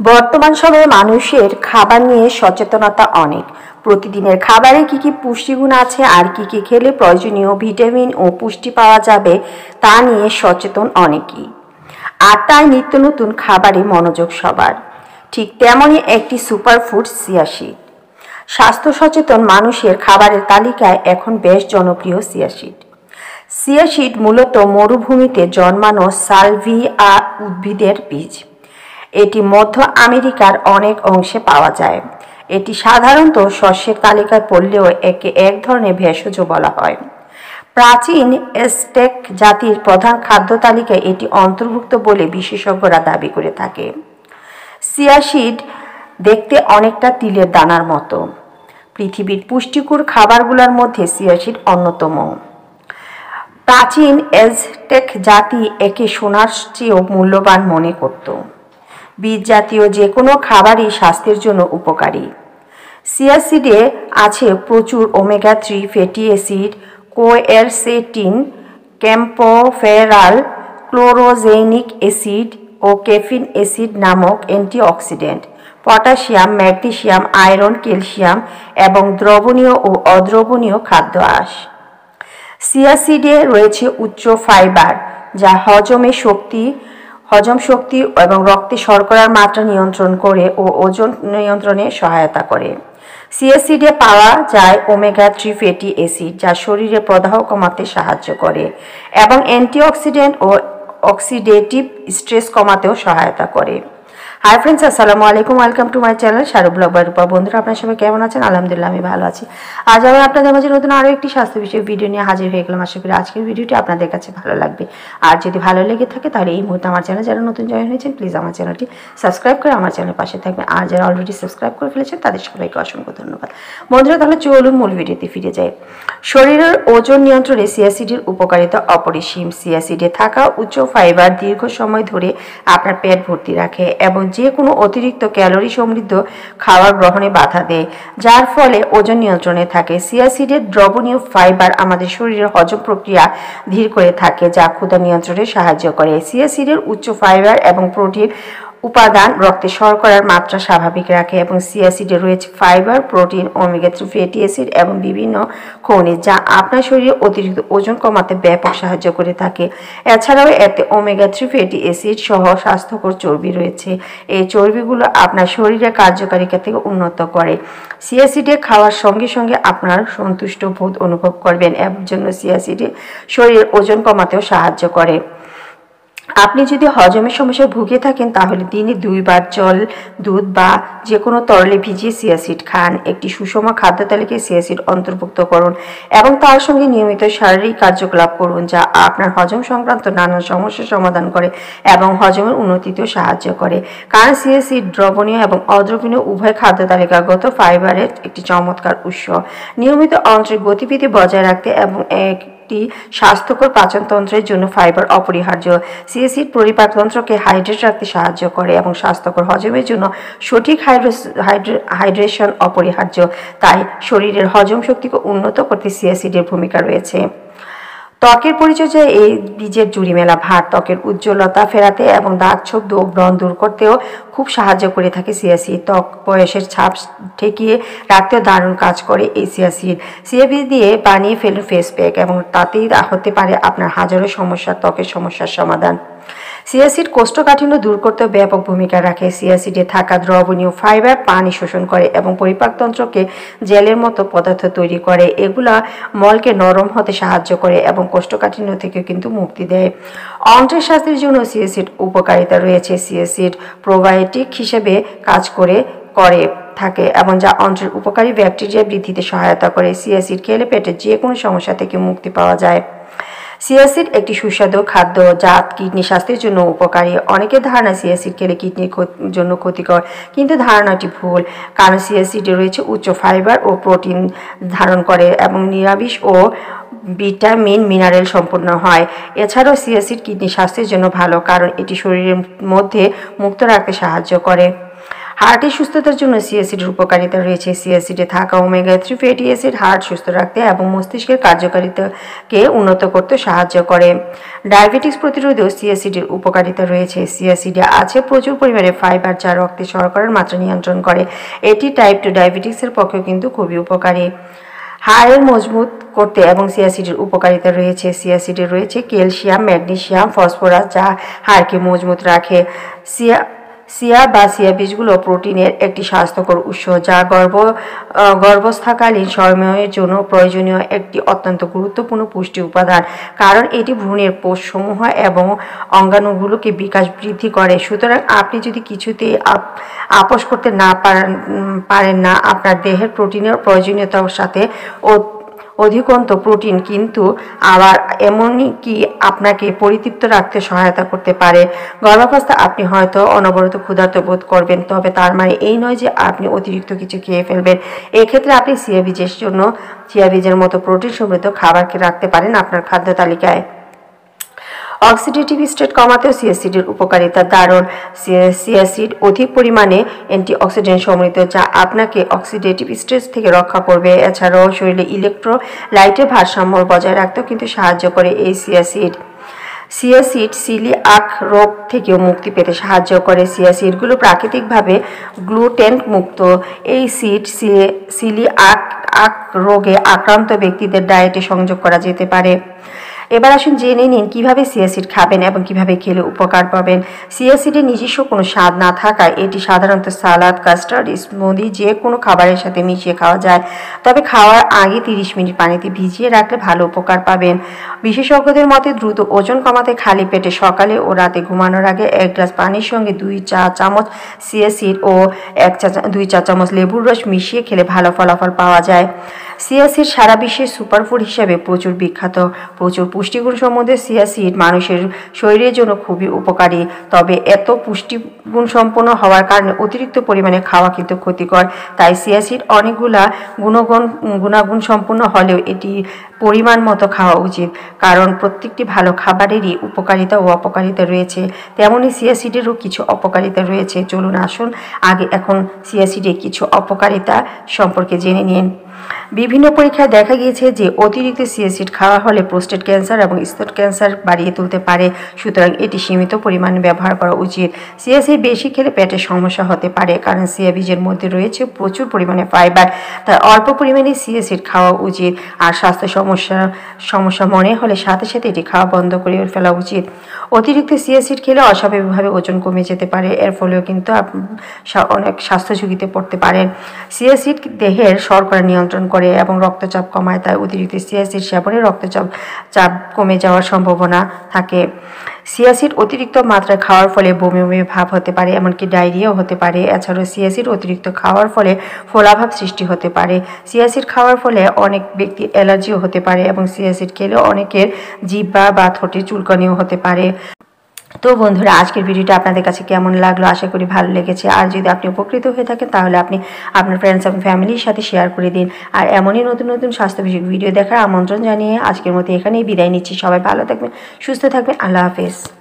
বর্তমান সময়ে মানুষের খাবার নিয়ে সচেতনতা অনেক। প্রতিদিনের খাবারে কি কি পুষ্টিগুণ আছে আর কি কি খেলে প্রয়োজনীয় ভিটামিন ও পুষ্টি পাওয়া যাবে তা নিয়ে সচেতন অনেকেই। আর তাই নিত্য নতুন খাবারে মনোযোগ সবার। ঠিক তেমনই একটি সুপারফুড চিয়া সিড। স্বাস্থ্য সচেতন মানুষের খাবারের তালিকায় এখন বেশ জনপ্রিয় চিয়া সিড। চিয়া সিড মূলত মরুভূমিতে জন্মানো সালভিয়া উদ্ভিদের বীজ। এটি মধ্য আমেরিকার অনেক অংশে পাওয়া যায়। এটি সাধারণত শস্যের তালিকায় পড়লেও একে এক ধরনের ভেষজ বলা হয়। প্রাচীন অ্যাজটেক জাতির প্রধান খাদ্য তালিকায় এটি অন্তর্ভুক্ত বলে বিশেষজ্ঞরা দাবি করে থাকে। চিয়া সিড দেখতে অনেকটা তিলের দানার মতো। পৃথিবীর পুষ্টিকর খাবারগুলোর মধ্যে চিয়া সিড অন্যতম। প্রাচীন অ্যাজটেক জাতি একে সোনার চেয়েও মূল্যবান মনে করত। বীজ জাতীয় যে কোনো খাবারই স্বাস্থ্যের জন্য উপকারী। চিয়া সিডে আছে প্রচুর omega 3 fatty acid, quercetin, kaempferol, chlorogenic acid ও ক্যাফিন অ্যাসিড নামক antioxidant, potassium, magnesium, iron, calcium এবং দ্রবণীয় ও অদ্রবণীয় খাদ্য আঁশ। চিয়া সিডে রয়েছে উচ্চ ফাইবার, যা হজম শক্তি এবং রক্তে শর্করার মাত্রা নিয়ন্ত্রণ করে ও ওজন নিয়ন্ত্রণে সহায়তা করে। চিয়া সিডে পাওয়া যায় ওমেগা 3 ফ্যাটি অ্যাসিড, যা শরীরে প্রদাহ কমাতে সাহায্য করে এবং অ্যান্টিঅক্সিডেন্ট ও অক্সিডেটিভ স্ট্রেস কমাতেও সহায়তা করে। হাই ফ্রেন্ডস, আসসালামু আলাইকুম, welcome to my channel Sharu blog by Rupa. বন্ধুরা, আপনার সবাই কেমন আছেন? আলহামদুলিল্লাহ, আমি ভালো আছি। আজ আমি আপনাদের মাঝে নতুন আরও একটি স্বাস্থ্য বিষয়ক ভিডিও নিয়ে হাজির হয়ে গেলাম। আশা করি আজকের ভিডিওটি আপনাদের কাছে ভালো লাগবে। আর যদি ভালো লেগে থাকে তাহলে এই মুহূর্তে আমার চ্যানেল যারা নতুন জয়েন হয়েছেন, প্লিজ আমার চ্যানেলটি সাবস্ক্রাইব করে আমার চ্যানেলের পাশে থাকবেন। আর যারা অলরেডি সাবস্ক্রাইব করে ফেলেছেন তাদের সবাইকে অসংখ্য ধন্যবাদ। বন্ধুরা, তাহলে চলুন মূল ভিডিওতে ফিরে যাই। শরীরের ওজন নিয়ন্ত্রণে চিয়া সিডের উপকারিতা অপরিসীম। চিয়া সিডে থাকা উচ্চ ফাইবার দীর্ঘ সময় ধরে আপনার পেট ভর্তি রাখে এবং যে কোনো অতিরিক্ত ক্যালোরি সমৃদ্ধ খাবার গ্রহণে বাধা দেয়, যার ফলে ওজন নিয়ন্ত্রণে থাকে। চিয়া সিডের দ্রবণীয় ফাইবার আমাদের শরীরের হজম প্রক্রিয়া ধীর করে থাকে, যা ক্ষুধা নিয়ন্ত্রণে সাহায্য করে। চিয়া সিডের উচ্চ ফাইবার এবং প্রোটিন উপাদান রক্তে শর্করার মাত্রা স্বাভাবিক রাখে এবং চিয়া সিডে রয়েছে fibre, protein, omega 3 fatty acid এবং বিভিন্ন খনিজ, যা আপনার শরীরে অতিরিক্ত ওজন কমাতে ব্যাপক সাহায্য করে থাকে। এছাড়াও এতে ওমেগা 3 ফ্যাটি অ্যাসিড সহ স্বাস্থ্যকর চর্বি রয়েছে। এই চর্বিগুলো আপনার শরীরের কার্যকারিতাকে উন্নত করে। চিয়া সিডে খাওয়ার সঙ্গে সঙ্গে আপনার সন্তুষ্ট বোধ অনুভব করবেন এবং জন্য চিয়া সিডে শরীরের ওজন কমাতেও সাহায্য করে। আপনি যদি হজমের সমস্যায় ভুগে থাকেন তাহলে দিনে 2 বার জল, দুধ বা যে কোনো তরলে ভিজিয়ে চিয়া সিড খান। একটি সুষম খাদ্য তালিকায় চিয়া সিড অন্তর্ভুক্ত করুন এবং তার সঙ্গে নিয়মিত শারীরিক কার্যকলাপ করুন, যা আপনার হজম সংক্রান্ত নানান সমস্যার সমাধান করে এবং হজমের উন্নতিতেও সাহায্য করে। কারণ চিয়া সিড দ্রবণীয় এবং অদ্রবণীয় উভয় খাদ্য তালিকাগত ফাইবারের একটি চমৎকার উৎস। নিয়মিত আন্তরিক গতিবিধি বজায় রাখতে এবং স্বাস্থ্যকর পাচনতন্ত্রের জন্য ফাইবার অপরিহার্য। চিয়া সিড পরিপাকতন্ত্রকে হাইড্রেট রাখতে সাহায্য করে এবং স্বাস্থ্যকর হজমের জন্য সঠিক হাইড্রেশন অপরিহার্য। তাই শরীরের হজম শক্তিকে উন্নত করতে চিয়া সিডের ভূমিকা রয়েছে। ত্বকের পরিচর্যায় এই বীজের জুড়ি মেলা ভার ত্বকের উজ্জ্বলতা ফেরাতে এবং দাগ, ছোপ, ব্রণ দূর করতেও খুব সাহায্য করে থাকে চিয়া সিড। ত্বক বয়সের ছাপ ঠেকিয়ে রাখতেও দারুণ কাজ করে এই চিয়া সিড। চিয়া বীজ দিয়ে বানিয়ে ফেলুন ফেস প্যাক এবং তাতেই হতে পারে আপনার হাজারো ত্বকের সমস্যার সমাধান। চিয়া সিড কোষ্ঠকাঠিন্য দূর করতেও ব্যাপক ভূমিকা রাখে। চিয়া সিডে থাকা দ্রবণীয় ফাইবার পানি শোষণ করে এবং পরিপাকতন্ত্রকে জেলের মতো পদার্থ তৈরি করে। এগুলা মলকে নরম হতে সাহায্য করে এবং কোষ্ঠকাঠিন্য থেকে কিন্তু মুক্তি দেয়। অন্ত্রের স্বাস্থ্যের জন্য চিয়া সিড উপকারিতা রয়েছে। চিয়া সিড প্রোবায়োটিক হিসেবে কাজ করে থাকে এবং যা অন্ত্রের উপকারী ব্যাকটেরিয়া বৃদ্ধিতে সহায়তা করে। চিয়া সিড খেলে পেটের যে কোনো সমস্যা থেকে মুক্তি পাওয়া যায়। চিয়া সিড একটি সুস্বাদু খাদ্য যা কিডনি স্বাস্থ্যের জন্য উপকারী। অনেকের ধারণা চিয়া সিড খেলে কিডনির জন্য ক্ষতিকর, কিন্তু ধারণাটি ভুল। কারণ চিয়া সিডে রয়েছে উচ্চ ফাইবার ও প্রোটিন ধারণ করে এবং নিরামিষ ও ভিটামিন মিনারেল সম্পূর্ণ হয়। এছাড়াও চিয়া সিড কিডনি স্বাস্থ্যের জন্য ভালো, কারণ এটি শরীরের মধ্যে মুক্ত রাখতে সাহায্য করে। হার্টের সুস্থতার জন্য চিয়া সিডের উপকারিতা রয়েছে। চিয়া সিডে থাকা ওমেগা 3 ফ্যাটি অ্যাসিড হার্ট সুস্থ রাখতে এবং মস্তিষ্কের কার্যকারিতাকে উন্নত করতে সাহায্য করে। ডায়াবেটিস প্রতিরোধেও চিয়া সিডের উপকারিতা রয়েছে। চিয়া সিডে আছে প্রচুর পরিমাণে ফাইবার, যা রক্তে শর্করার মাত্রা নিয়ন্ত্রণ করে। এটি টাইপ 2 ডায়াবেটিসের পক্ষেও কিন্তু খুবই উপকারী। হাড়ের মজবুত করতে এবং চিয়া সিডের উপকারিতা রয়েছে। চিয়া সিডে রয়েছে ক্যালসিয়াম, ম্যাগনেসিয়াম, ফসফরাস, যা হাড়কে মজবুত রাখে। চিয়া বীজগুলো প্রোটিনের একটি স্বাস্থ্যকর উৎস, যা গর্ভস্থাকালীন সময়ের জন্য প্রয়োজনীয় একটি অত্যন্ত গুরুত্বপূর্ণ পুষ্টি উপাদান, কারণ এটি ভ্রূণের কোষসমূহ এবং অঙ্গাণুগুলোকে বিকাশ বৃদ্ধি করে। সুতরাং আপনি যদি কিছুতেই আপোস করতে পারেন না আপনার দেহের প্রোটিনের প্রয়োজনীয়তার সাথে অধিকন্ত প্রোটিন কিন্তু আবার এমনই কি আপনাকে পরিতৃপ্ত রাখতে সহায়তা করতে পারে। গর্ভাবস্থা আপনি হয়তো অনবরত ক্ষুধার্ত বোধ করবেন, তবে তার মানে এই নয় যে আপনি অতিরিক্ত কিছু খেয়ে ফেলবেন। এক্ষেত্রে আপনি চিয়া বীজের মতো প্রোটিন সমৃদ্ধ খাবারকে রাখতে পারেন আপনার খাদ্য তালিকায়। অক্সিডেটিভ স্টেট কমাতেও চিয়া সিডের উপকারিতা দারুণ। চিয়া সিড অধিক পরিমাণে অ্যান্টিঅক্সিডেন্ট সমৃদ্ধ, যা আপনাকে অক্সিডেটিভ স্ট্রেস থেকে রক্ষা করবে। এছাড়াও শরীরে ইলেকট্রোলাইটের ভারসাম্য বজায় রাখতেও কিন্তু সাহায্য করে এই chia seed. Chia seed coeliac রোগ থেকেও মুক্তি পেতে সাহায্য করে। চিয়া সিডগুলো প্রাকৃতিকভাবে গ্লুটেন মুক্ত। এই সিড সিলিয়াক রোগে আক্রান্ত ব্যক্তিদের ডায়েটে সংযোগ করা যেতে পারে। এবার আসুন জেনে নিন কিভাবে চিয়া সিড খাবেন এবং কিভাবে খেলে উপকার পাবেন। চিয়া সিডের নিজস্ব কোনো স্বাদ না থাকায় এটি সাধারণত সালাদ, কাস্টার্ড, স্মুদি যে কোনো খাবারের সাথে মিশিয়ে খাওয়া যায়। তবে খাওয়ার আগে 30 মিনিট পানিতে ভিজিয়ে রাখলে ভালো উপকার পাবেন। বিশেষজ্ঞদের মতে দ্রুত ওজন কমাতে খালি পেটে সকালে ও রাতে ঘুমানোর আগে 1 গ্লাস পানির সঙ্গে 2 চা চামচ চিয়া সিড ও 2 চা চামচ লেবুর রস মিশিয়ে খেলে ভালো ফলাফল পাওয়া যায়। চিয়া সিড সারা বিশ্বে সুপারফুড হিসাবে প্রচুর বিখ্যাত। প্রচুর পুষ্টিগুণ সম্বন্ধে চিয়া সিড মানুষের শরীরের জন্য খুবই উপকারী, তবে এত পুষ্টিগুণ সম্পন্ন হওয়ার কারণে অতিরিক্ত পরিমাণে খাওয়া কিন্তু ক্ষতিকর। তাই চিয়া সিড অনেকগুলা গুণাগুণ সম্পন্ন হলেও এটি পরিমাণ মতো খাওয়া উচিত, কারণ প্রত্যেকটি ভালো খাবারেরই উপকারিতা ও অপকারিতা রয়েছে। তেমনই চিয়া সিডেরও কিছু অপকারিতা রয়েছে। চলুন আসুন এখন চিয়া সিডের কিছু অপকারিতা সম্পর্কে জেনে নিন। বিভিন্ন পরীক্ষায় দেখা গিয়েছে যে অতিরিক্ত চিয়া সিড খাওয়া হলে প্রোস্টেট ক্যান্সার এবং স্তন ক্যান্সার বাড়িয়ে তুলতে পারে। সুতরাং এটি সীমিত পরিমাণে ব্যবহার করা উচিত। চিয়া সিড বেশি খেলে পেটের সমস্যা হতে পারে, কারণ চিয়া বীজের মধ্যে রয়েছে প্রচুর পরিমাণে ফাইবার। তাই অল্প পরিমাণে চিয়া সিড খাওয়া উচিত। আর স্বাস্থ্য সমস্যা মনে হলে সাথে সাথে এটি খাওয়া বন্ধ করে ফেলা উচিত। অতিরিক্ত চিয়া সিড খেলে অস্বাভাবিকভাবে ওজন কমে যেতে পারে, এর ফলেও কিন্তু অনেক স্বাস্থ্য ঝুঁকিতে পড়তে পারেন। চিয়া সিড দেহের শর্করা নিয়ন্ত্রণ করে এবং রক্তচাপ কমায়, তাই অতিরিক্ত চিয়া সিড সেবনে রক্তচাপ কমে যাওয়ার সম্ভাবনা থাকে। চিয়া সিড অতিরিক্ত মাত্রায় খাওয়ার ফলে বমি ভাব হতে পারে, এমনকি ডায়রিয়াও হতে পারে। এছাড়াও চিয়া সিড অতিরিক্ত খাওয়ার ফলে ফোলাভাব সৃষ্টি হতে পারে। চিয়া সিড খাওয়ার ফলে অনেক ব্যক্তির অ্যালার্জিও হতে পারে এবং চিয়া সিড খেলে অনেকের জিহ্বা বা ঠোঁটে চুলকানিও হতে পারে। তো বন্ধুরা, আজকের ভিডিওটা আপনাদের কাছে কেমন লাগলো? আশা করি ভালো লেগেছে। আর যদি আপনি উপকৃত হয়ে থাকেন তাহলে আপনি আপনার ফ্রেন্ডস এবং ফ্যামিলির সাথে শেয়ার করে দিন। আর এমনই নতুন নতুন স্বাস্থ্য বিষয়ক ভিডিও দেখার আমন্ত্রণ জানিয়ে আজকের মতো এখানেই বিদায় নিচ্ছি। সবাই ভালো থাকবেন, সুস্থ থাকবেন। আল্লাহ হাফেজ।